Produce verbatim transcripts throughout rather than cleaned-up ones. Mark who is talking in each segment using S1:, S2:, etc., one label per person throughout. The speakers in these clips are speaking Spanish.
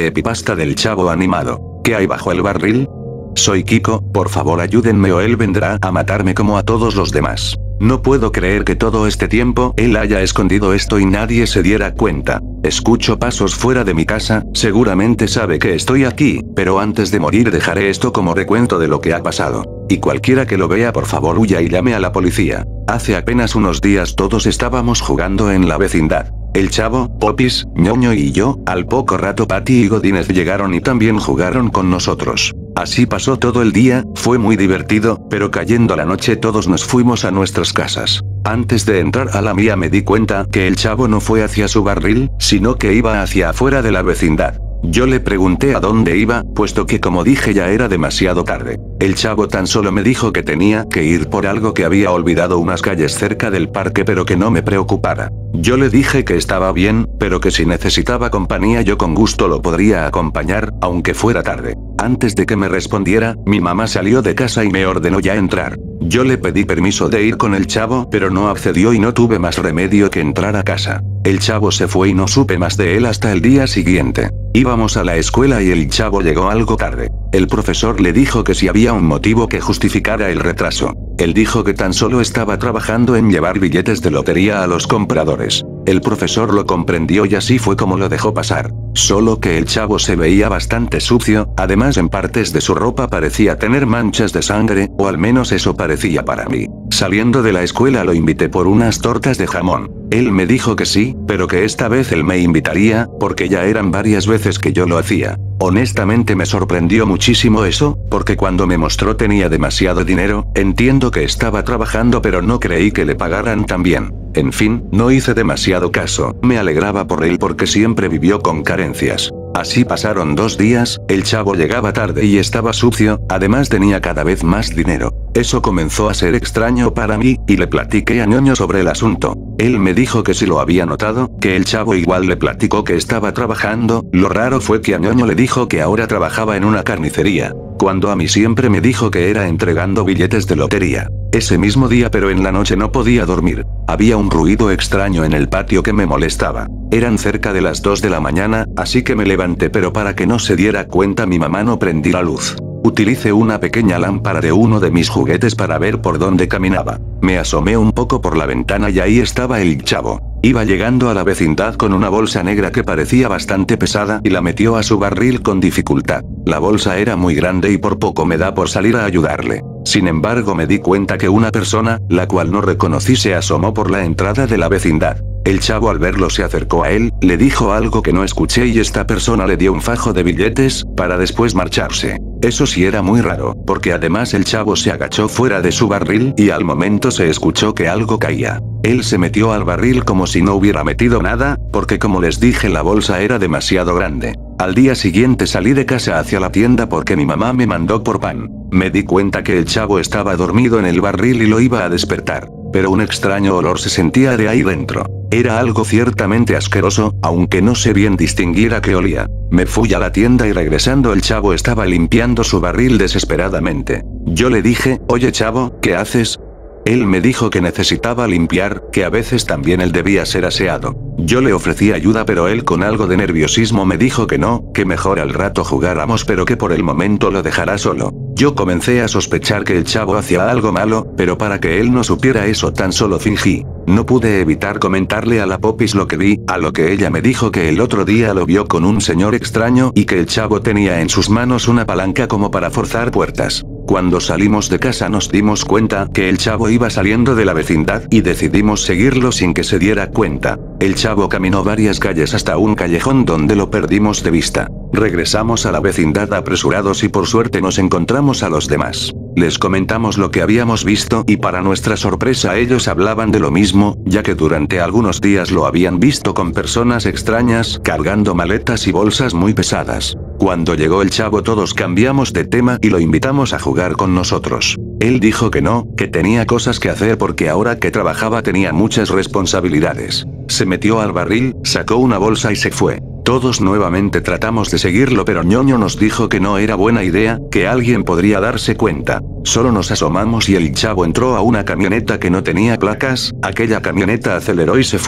S1: creepypasta del chavo animado. ¿Qué hay bajo el barril? Soy Kiko, por favor ayúdenme o él vendrá a matarme como a todos los demás. No puedo creer que todo este tiempo él haya escondido esto y nadie se diera cuenta. Escucho pasos fuera de mi casa, seguramente sabe que estoy aquí, pero antes de morir dejaré esto como recuento de lo que ha pasado. Y cualquiera que lo vea por favor huya y llame a la policía. Hace apenas unos días todos estábamos jugando en la vecindad. El chavo, Popis, ñoño y yo, al poco rato Patty y Godínez llegaron y también jugaron con nosotros. Así pasó todo el día, fue muy divertido, pero cayendo la noche todos nos fuimos a nuestras casas. Antes de entrar a la mía me di cuenta que el chavo no fue hacia su barril, sino que iba hacia afuera de la vecindad. Yo le pregunté a dónde iba, puesto que como dije ya era demasiado tarde. El chavo tan solo me dijo que tenía que ir por algo que había olvidado unas calles cerca del parque pero que no me preocupara. Yo le dije que estaba bien, pero que si necesitaba compañía yo con gusto lo podría acompañar, aunque fuera tarde. Antes de que me respondiera, mi mamá salió de casa y me ordenó ya entrar. Yo le pedí permiso de ir con el chavo, pero no accedió y no tuve más remedio que entrar a casa. El chavo se fue y no supe más de él hasta el día siguiente. Íbamos a la escuela y el chavo llegó algo tarde. El profesor le dijo que si había un motivo que justificara el retraso. Él dijo que tan solo estaba trabajando en llevar billetes de lotería a los compradores. El profesor lo comprendió y así fue como lo dejó pasar. Solo que el chavo se veía bastante sucio, además en partes de su ropa parecía tener manchas de sangre, o al menos eso parecía para mí. Saliendo de la escuela lo invité por unas tortas de jamón. Él me dijo que sí, pero que esta vez él me invitaría, porque ya eran varias veces que yo lo hacía. Honestamente me sorprendió muchísimo eso, porque cuando me mostró tenía demasiado dinero, entiendo que estaba trabajando pero no creí que le pagaran tan bien. En fin, no hice demasiado caso, me alegraba por él porque siempre vivió con carencias. Así pasaron dos días, el chavo llegaba tarde y estaba sucio, además tenía cada vez más dinero. Eso comenzó a ser extraño para mí, y le platiqué a ñoño sobre el asunto. Él me dijo que si lo había notado, que el chavo igual le platicó que estaba trabajando, lo raro fue que a ñoño le dijo que ahora trabajaba en una carnicería, cuando a mí siempre me dijo que era entregando billetes de lotería. Ese mismo día pero en la noche no podía dormir. Había un ruido extraño en el patio que me molestaba. Eran cerca de las dos de la mañana, así que me levanté pero para que no se diera cuenta mi mamá no prendí la luz. Utilicé una pequeña lámpara de uno de mis juguetes para ver por dónde caminaba. Me asomé un poco por la ventana y ahí estaba el chavo. Iba llegando a la vecindad con una bolsa negra que parecía bastante pesada y la metió a su barril con dificultad. La bolsa era muy grande y por poco me da por salir a ayudarle. Sin embargo me di cuenta que una persona, la cual no reconocí, se asomó por la entrada de la vecindad. El chavo al verlo se acercó a él, le dijo algo que no escuché y esta persona le dio un fajo de billetes, para después marcharse. Eso sí era muy raro, porque además el chavo se agachó fuera de su barril y al momento se escuchó que algo caía. Él se metió al barril como si no hubiera metido nada, porque como les dije la bolsa era demasiado grande. Al día siguiente salí de casa hacia la tienda porque mi mamá me mandó por pan. Me di cuenta que el chavo estaba dormido en el barril y lo iba a despertar. Pero un extraño olor se sentía de ahí dentro. Era algo ciertamente asqueroso, aunque no sé bien distinguir a qué olía. Me fui a la tienda y regresando el chavo estaba limpiando su barril desesperadamente. Yo le dije, oye chavo, ¿qué haces? Él me dijo que necesitaba limpiar, que a veces también él debía ser aseado. Yo le ofrecí ayuda pero él con algo de nerviosismo me dijo que no, que mejor al rato jugáramos pero que por el momento lo dejará solo. Yo comencé a sospechar que el chavo hacía algo malo, pero para que él no supiera eso tan solo fingí. No pude evitar comentarle a la Popis lo que vi, a lo que ella me dijo que el otro día lo vio con un señor extraño y que el chavo tenía en sus manos una palanca como para forzar puertas. Cuando salimos de casa nos dimos cuenta que el chavo iba saliendo de la vecindad y decidimos seguirlo sin que se diera cuenta. El chavo caminó varias calles hasta un callejón donde lo perdimos de vista. Regresamos a la vecindad apresurados y por suerte nos encontramos a los demás. Les comentamos lo que habíamos visto y para nuestra sorpresa ellos hablaban de lo mismo, ya que durante algunos días lo habían visto con personas extrañas cargando maletas y bolsas muy pesadas. Cuando llegó el chavo todos cambiamos de tema y lo invitamos a jugar con nosotros. Él dijo que no, que tenía cosas que hacer porque ahora que trabajaba tenía muchas responsabilidades. Se metió al barril, sacó una bolsa y se fue. Todos nuevamente tratamos de seguirlo pero ñoño nos dijo que no era buena idea, que alguien podría darse cuenta. Solo nos asomamos y el chavo entró a una camioneta que no tenía placas, aquella camioneta aceleró y se fue.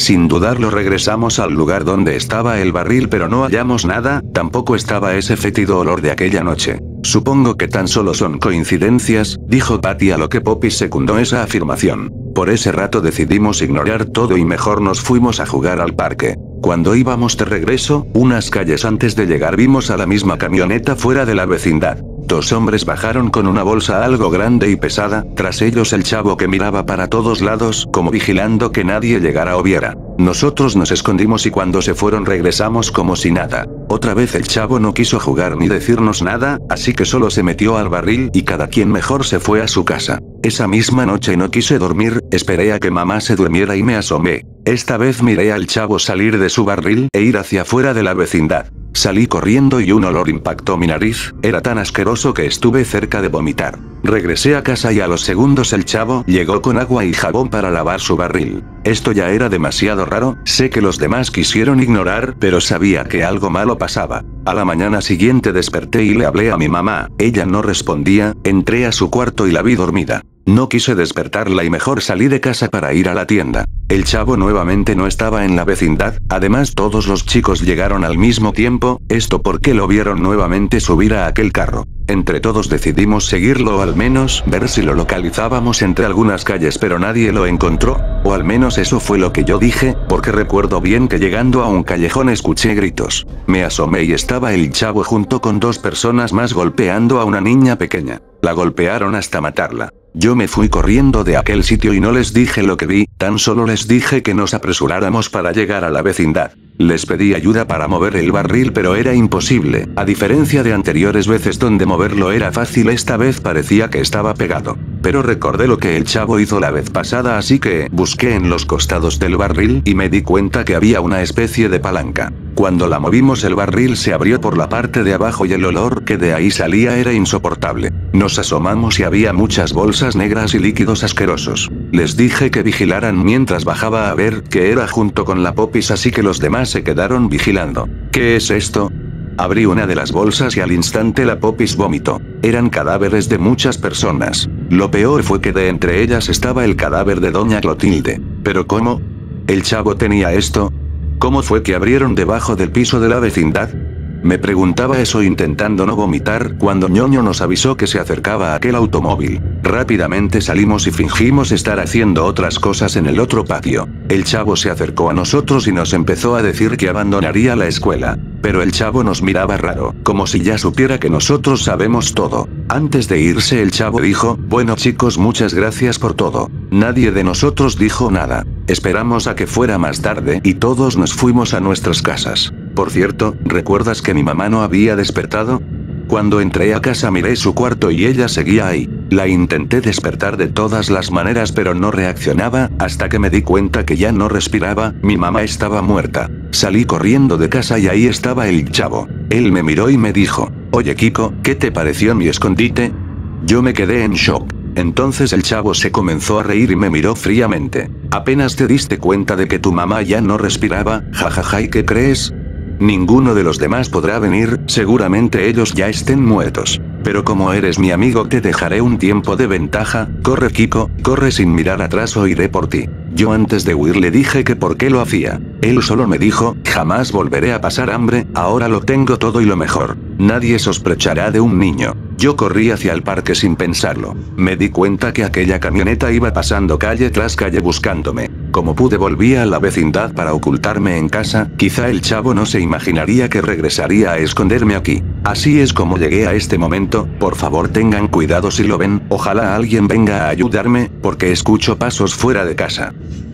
S1: Sin dudarlo regresamos al lugar donde estaba el barril, pero no hallamos nada, tampoco estaba ese fétido olor de aquella noche. Supongo que tan solo son coincidencias, dijo Patty, a lo que Poppy secundó esa afirmación. Por ese rato decidimos ignorar todo y mejor nos fuimos a jugar al parque. Cuando íbamos de regreso, unas calles antes de llegar vimos a la misma camioneta fuera de la vecindad. Dos hombres bajaron con una bolsa algo grande y pesada, tras ellos el chavo que miraba para todos lados, como vigilando que nadie llegara o viera. Nosotros nos escondimos y cuando se fueron regresamos como si nada. Otra vez el chavo no quiso jugar ni decirnos nada, así que solo se metió al barril y cada quien mejor se fue a su casa. Esa misma noche no quise dormir, esperé a que mamá se durmiera y me asomé. Esta vez miré al chavo salir de su barril e ir hacia afuera de la vecindad. Salí corriendo y un olor impactó mi nariz, era tan asqueroso que estuve cerca de vomitar. Regresé a casa y a los segundos el chavo llegó con agua y jabón para lavar su barril. Esto ya era demasiado raro, sé que los demás quisieron ignorar, pero sabía que algo malo pasaba. A la mañana siguiente desperté y le hablé a mi mamá, ella no respondía, entré a su cuarto y la vi dormida. No quise despertarla y mejor salí de casa para ir a la tienda. El chavo nuevamente no estaba en la vecindad, además todos los chicos llegaron al mismo tiempo, esto porque lo vieron nuevamente subir a aquel carro. Entre todos decidimos seguirlo o al menos ver si lo localizábamos entre algunas calles, pero nadie lo encontró, o al menos eso fue lo que yo dije, porque recuerdo bien que llegando a un callejón escuché gritos. Me asomé y estaba el chavo junto con dos personas más golpeando a una niña pequeña. La golpearon hasta matarla. Yo me fui corriendo de aquel sitio y no les dije lo que vi, tan solo les dije que nos apresuráramos para llegar a la vecindad. Les pedí ayuda para mover el barril pero era imposible, a diferencia de anteriores veces donde moverlo era fácil, esta vez parecía que estaba pegado. Pero recordé lo que el chavo hizo la vez pasada, así que busqué en los costados del barril y me di cuenta que había una especie de palanca. Cuando la movimos el barril se abrió por la parte de abajo y el olor que de ahí salía era insoportable. Nos asomamos y había muchas bolsas negras y líquidos asquerosos. Les dije que vigilaran mientras bajaba a ver qué era junto con la Popis, así que los demás se quedaron vigilando. ¿Qué es esto? Abrí una de las bolsas y al instante la Popis vomitó. Eran cadáveres de muchas personas. Lo peor fue que de entre ellas estaba el cadáver de doña Clotilde. ¿Pero cómo? ¿El chavo tenía esto? ¿Cómo fue que abrieron debajo del piso de la vecindad? Me preguntaba eso intentando no vomitar cuando ñoño nos avisó que se acercaba a aquel automóvil. Rápidamente salimos y fingimos estar haciendo otras cosas en el otro patio. El chavo se acercó a nosotros y nos empezó a decir que abandonaría la escuela. Pero el chavo nos miraba raro, como si ya supiera que nosotros sabemos todo. Antes de irse el chavo dijo, bueno chicos, muchas gracias por todo. Nadie de nosotros dijo nada. Esperamos a que fuera más tarde y todos nos fuimos a nuestras casas. Por cierto, ¿recuerdas que mi mamá no había despertado? Cuando entré a casa miré su cuarto y ella seguía ahí. La intenté despertar de todas las maneras pero no reaccionaba, hasta que me di cuenta que ya no respiraba, mi mamá estaba muerta. Salí corriendo de casa y ahí estaba el chavo. Él me miró y me dijo, oye Kiko, ¿qué te pareció mi escondite? Yo me quedé en shock. Entonces el chavo se comenzó a reír y me miró fríamente. ¿Apenas te diste cuenta de que tu mamá ya no respiraba? Jajaja, ¿y qué crees? Ninguno de los demás podrá venir, seguramente ellos ya estén muertos. Pero como eres mi amigo te dejaré un tiempo de ventaja, corre Kiko, corre sin mirar atrás o iré por ti. Yo antes de huir le dije que por qué lo hacía. Él solo me dijo, jamás volveré a pasar hambre, ahora lo tengo todo y lo mejor. Nadie sospechará de un niño. Yo corrí hacia el parque sin pensarlo. Me di cuenta que aquella camioneta iba pasando calle tras calle buscándome. Como pude volví a la vecindad para ocultarme en casa, quizá el chavo no se imaginaría que regresaría a esconderme aquí. Así es como llegué a este momento, por favor tengan cuidado si lo ven, ojalá alguien venga a ayudarme, porque escucho pasos fuera de casa.